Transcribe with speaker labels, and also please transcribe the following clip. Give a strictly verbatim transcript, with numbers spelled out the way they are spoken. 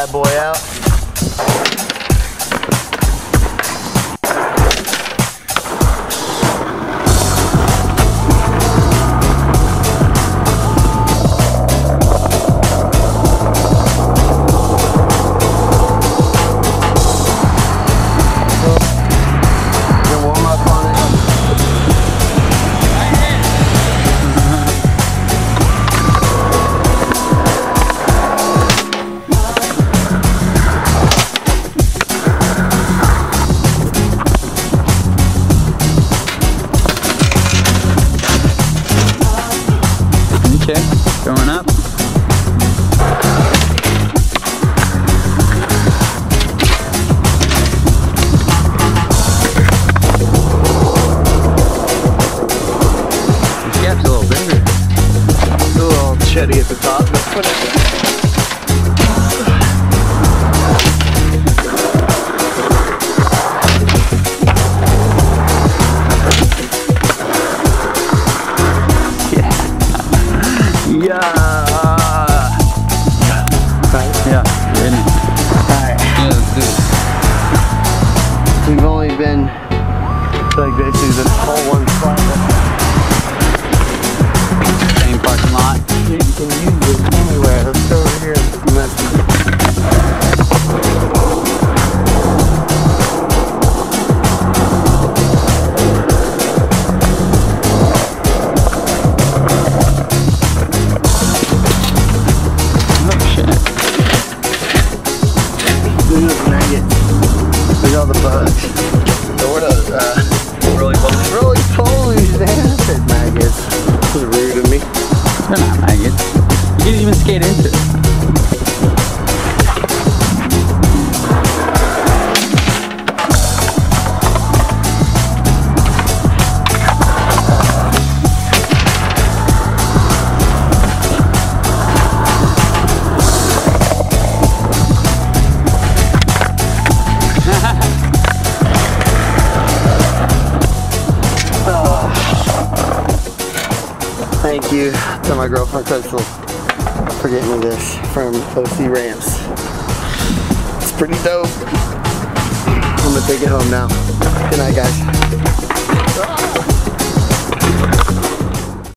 Speaker 1: bad boy out.
Speaker 2: Okay, going up. This gap's a little bigger.
Speaker 1: It's a little chetty at the top, but whatever.
Speaker 2: Yeah.
Speaker 1: Right?
Speaker 2: Yeah, you're in it.
Speaker 1: Alright.
Speaker 2: Yeah, let's do it.
Speaker 1: We've only been like basically this whole one spot.
Speaker 2: Same parking lot.
Speaker 1: You can use it anywhere. Let's go over here and mess with it. Look at all the bugs. So what are those? Uh,
Speaker 2: Roly poly.
Speaker 1: roly polies, man. I said maggots. This is rude of me.
Speaker 2: They're not maggots. You didn't even skate into it.
Speaker 1: Thank you to my girlfriend Crystal for getting me this from O C Ramps. It's pretty dope. I'm gonna take it home now. Good night, guys.